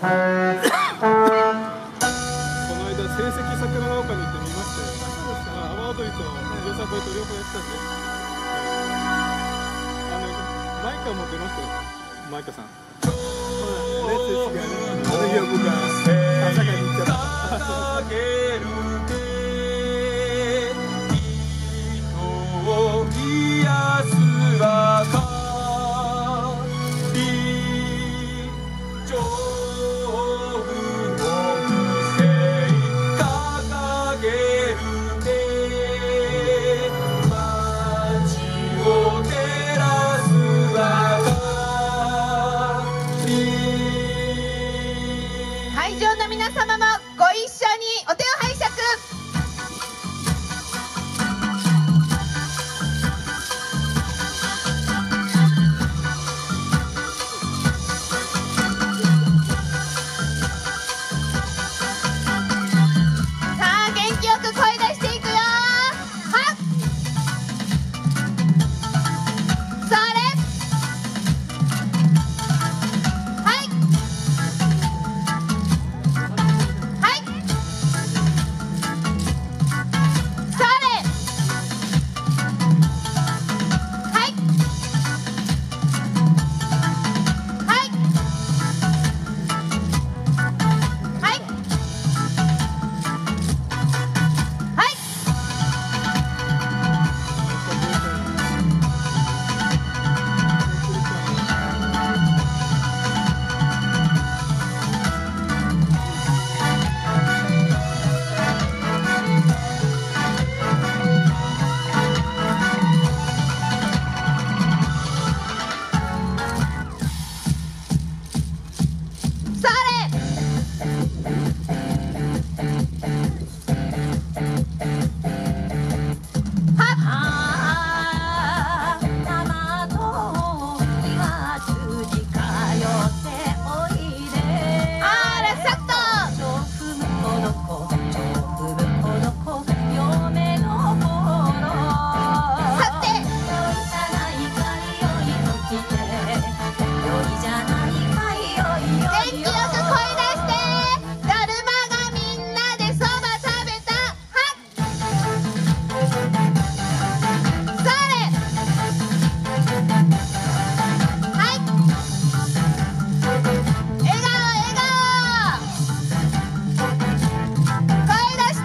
成績桜ヶ丘に行ってみまして、阿波踊りとよさこいと両方やってたんで、マイカも出ましたよ、マイカさん。そうなんですね、あの日は僕は朝霞に行っちゃった。 会場の皆様もご一緒にお手を拝借。さあ元気よく声出していくよ。はっ、それ、はいはい、それ、はいはいはいはい。それ、はっ、あらさっと、さて、元気よく声出して。だるまがみんなでそば食べた。はっ、それ、はい、笑顔笑顔、声出して。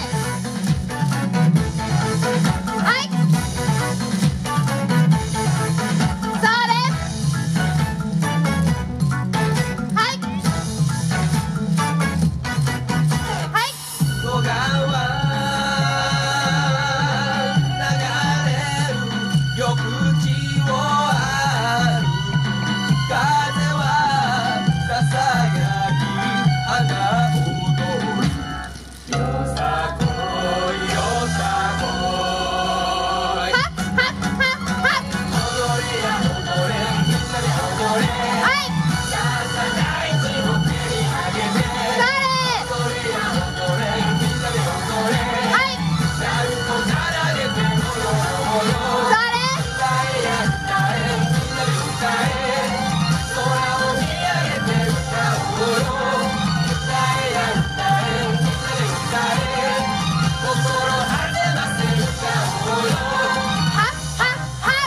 はい、それ、はい、はい、はっはっはっはっ、はい、それ、はい、それ、はっはっはっ。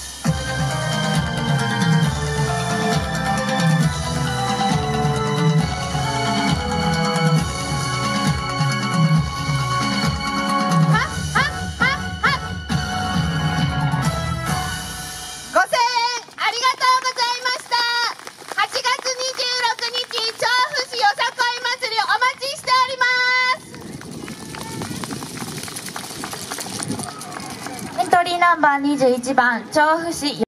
はっはっはっはっ。5000円ありがとうございました。8月26日調布市よさこい祭りお待ちしております。 エントリーナンバー21番調布市